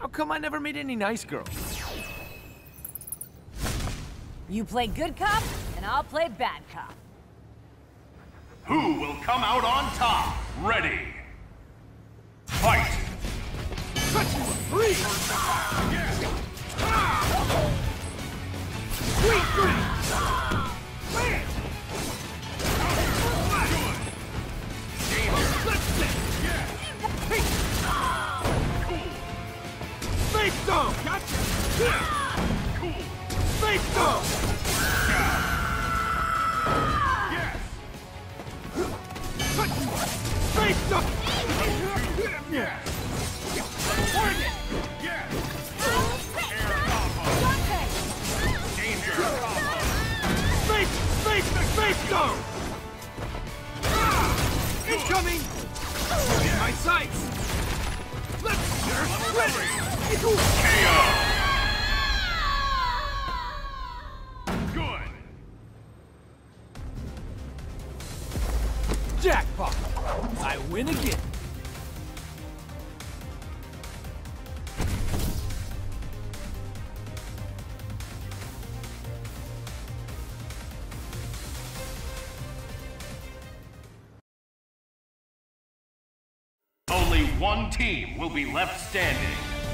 How come I never meet any nice girls? You play good cop, and I'll play bad cop. Who will come out on top? Ready. Fight! Freeze! Space Dome! Gotcha! Cool! Space Dome! Yes! Space Dome! Yes! Target! Yes! Dante! Danger! Space Dome! Incoming! In my sights! Let's KO! Good! Jackpot! I win again! Only one team will be left standing.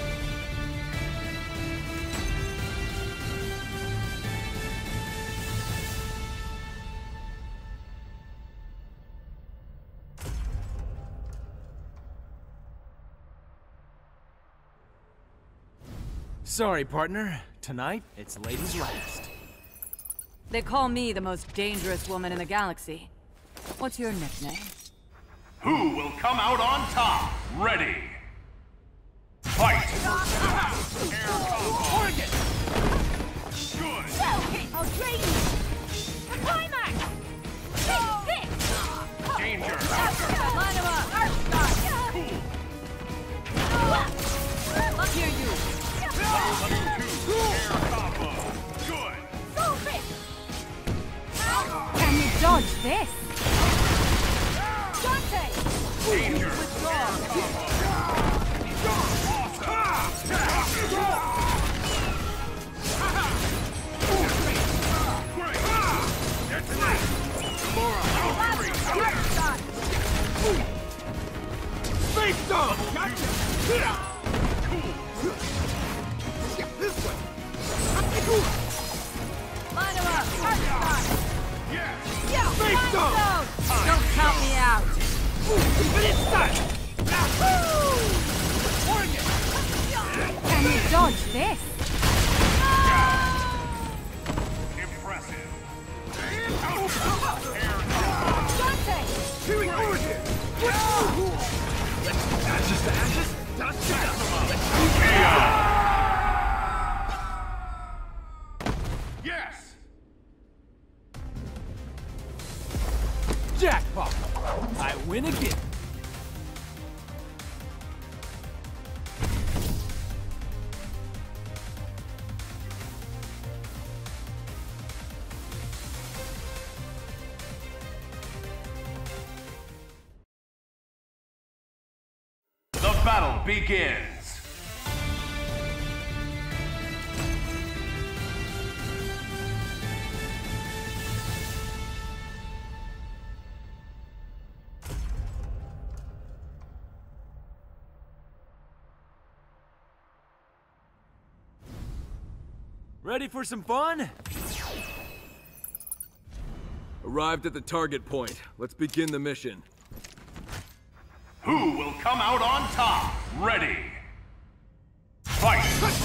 Sorry, partner. Tonight, it's ladies last. They call me the most dangerous woman in the galaxy. What's your nickname? Who will come out on top? Ready. Fight! Target! Good! I'll train you! The climax! Danger! Line him up! Cool! I'll hear you! Air combo! Good! Can you dodge this? Dante! Danger! Space Dome! Gotcha! This way! Line him up! Yes! Space Dome! Don't count me out! But it's done! Can you dodge this? Impressive! Dante! Here ashes to ashes, dust to dust. Yes! Jackpot! I win again. The battle begins! Ready for some fun? Arrived at the target point. Let's begin the mission. Who will come out on top? Ready. Fight!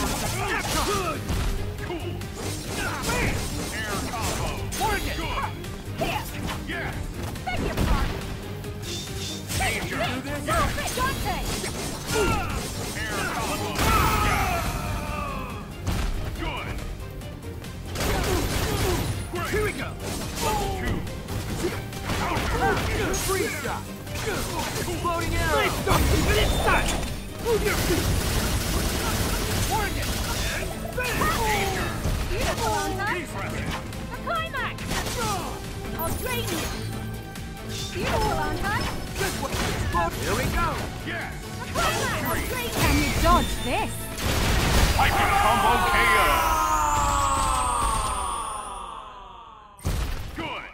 Cool! Air combo! Target! Good! Yes! Beg your pardon! Danger! Dante! Air combo! Good! Here we go! Two! Freeze shot! Exploding arrow! Space Dome! But it's done! Move your feet! Target! Danger! Beautiful on that! Defensive! The climax! I'll drain you! Beautiful on that! This way! Explode! Here we go! Yes! The climax! I'll drain you! Can you dodge this? Piping combo KO. Good.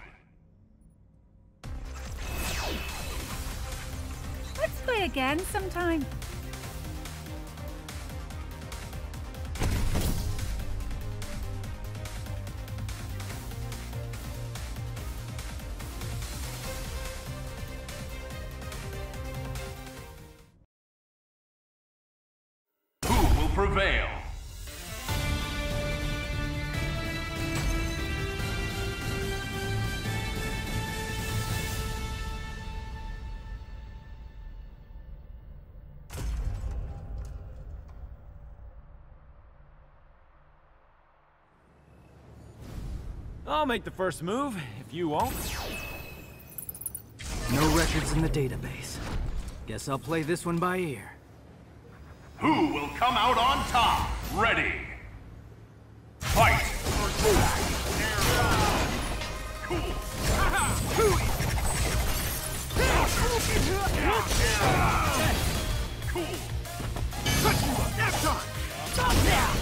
Let's play again sometime. Prevail. I'll make the first move, if you won't. No records in the database. Guess I'll play this one by ear. Who will come out on top? Ready. Fight! Cool. Cool. Stop now!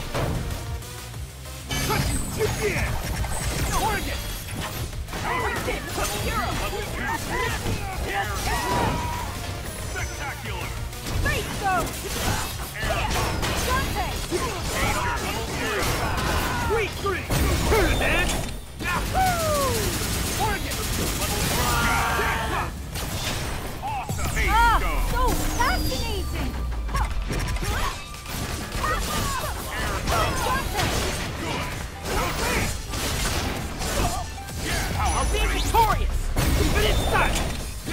Spectacular! Face those! Sweet green! Turn it, man! Awesome! So fascinating! I'll be victorious! But it's time!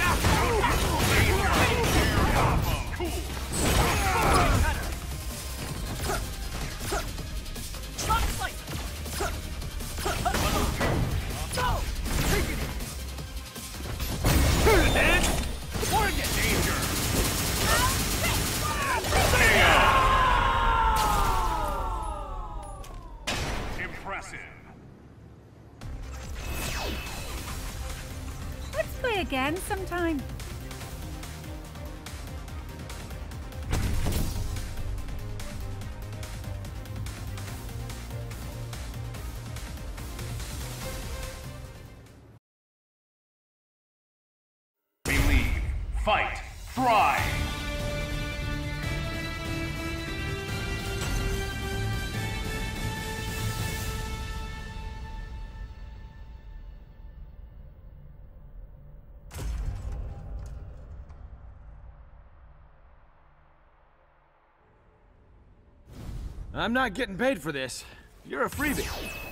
Let's play again sometime. Believe, fight, thrive! I'm not getting paid for this. You're a freebie.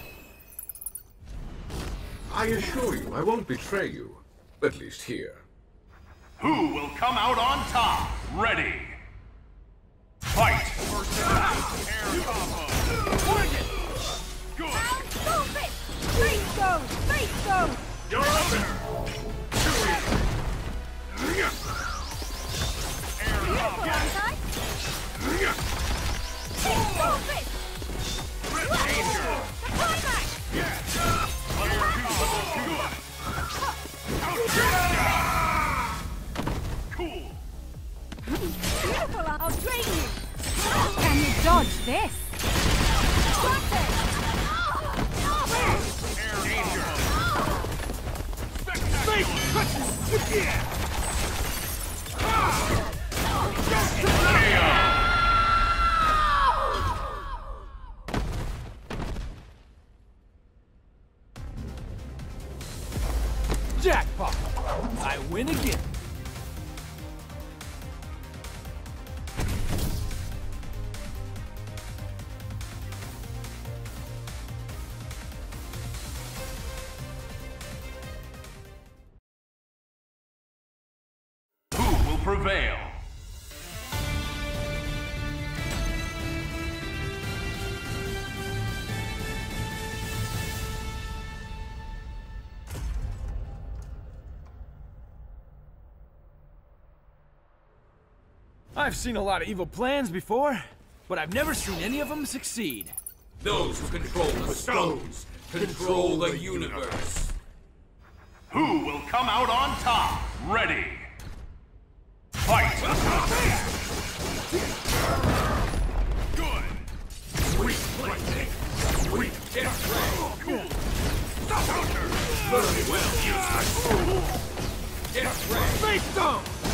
I assure you, I won't betray you. At least here. Who will come out on top? Ready. Fight! Air combo. Good. Stop it! Face those! Face those! You're over. Air combo. Stop it! Danger. The climax! Cool. Beautiful! I'll drain you! Can you dodge this? Stop it! Danger. Spectacular. Jackpot! I win again. Who will prevail? I've seen a lot of evil plans before, but I've never seen any of them succeed. Those who control the stones control the universe. Who will come out on top? Ready. Fight! Good.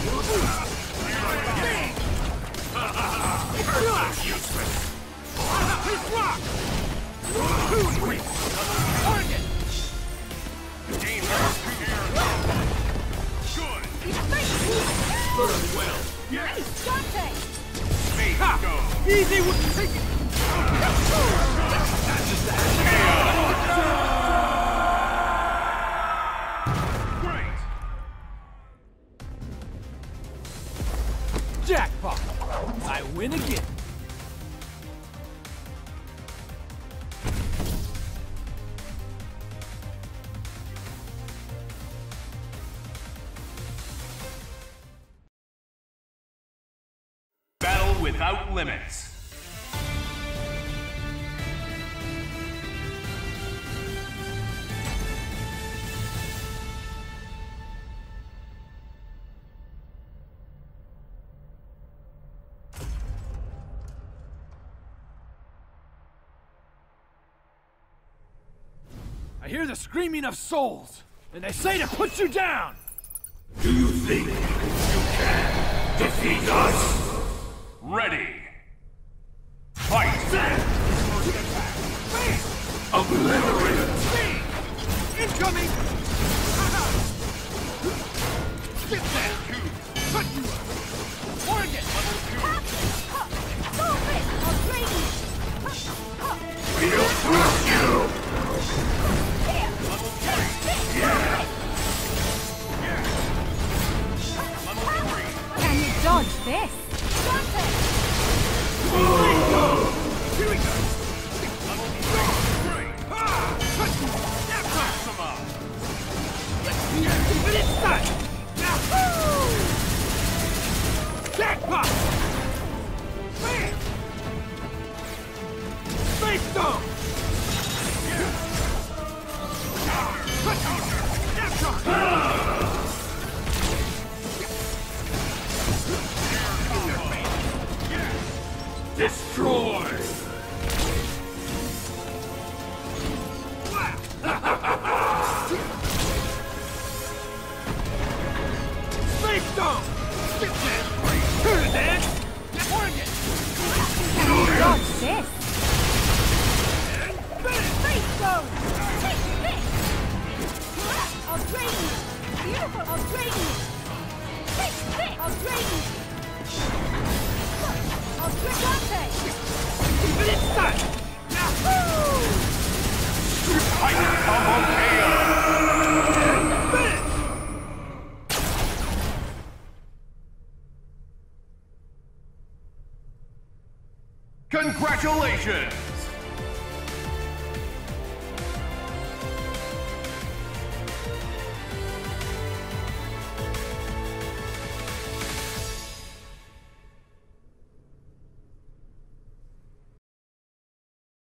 Easy with take it! Great! Jackpot! I win again! Battle without limits. I hear the screaming of souls, and they say to put you down! Do you think you can defeat us? Ready. Fight! Obliterate! Incoming! Get that! Cut you up! Target! We'll crush you! Can you dodge this? Here we go! But it's done! Now! Jackpot! Bam! Space Stone! Destroy! Space Stone! Get that! Turn it, Dan! Target! Can you dodge this? Space Stone! Take this! I'll drain you! Beautiful! I'll drain you! Take this! I'll drain you! I'll drain Dante! But it's done! Now! Titan combo KO! Congratulations!